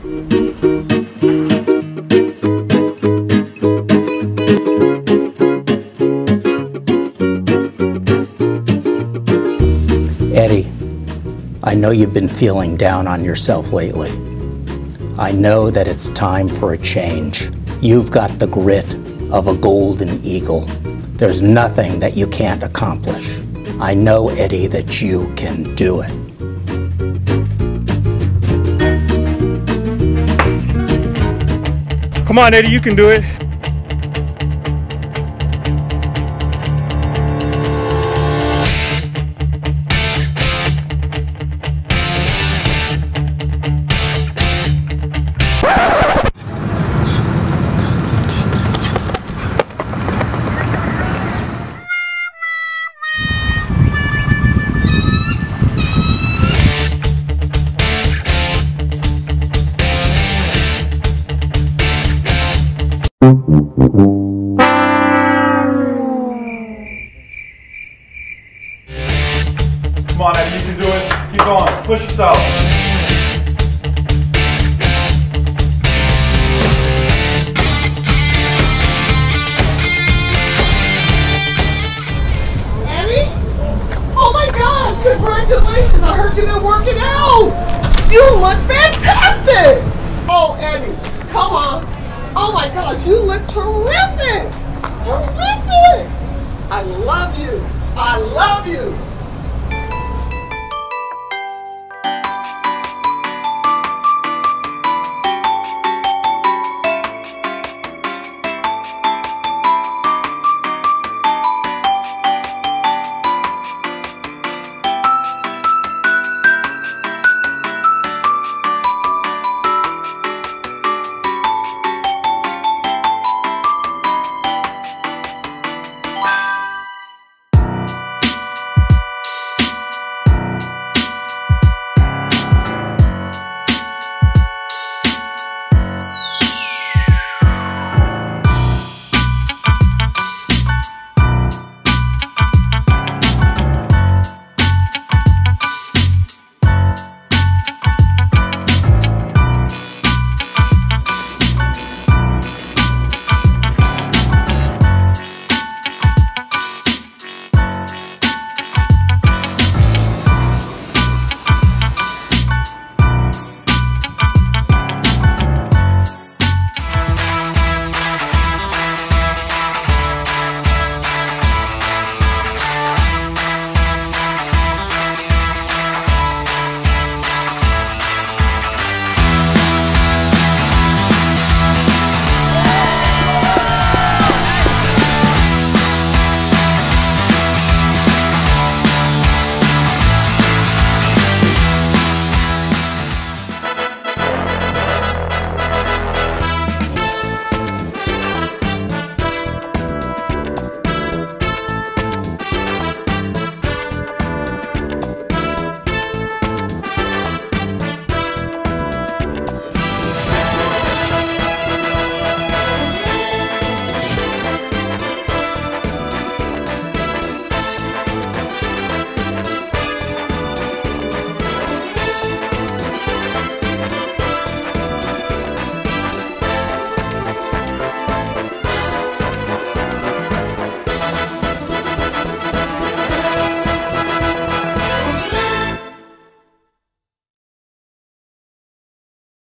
Eddie, I know you've been feeling down on yourself lately. I know that it's time for a change. You've got the grit of a golden eagle. There's nothing that you can't accomplish. I know, Eddie, that you can do it. Come on, Eddie, you can do it. Come on, Eddie, you can do it. Keep going. Push yourself. Eddie? Oh my gosh, congratulations. I heard you've been working out. You look fantastic. Oh, Eddie, come on. Oh my gosh, you look terrific. Terrific. I love you. I love you.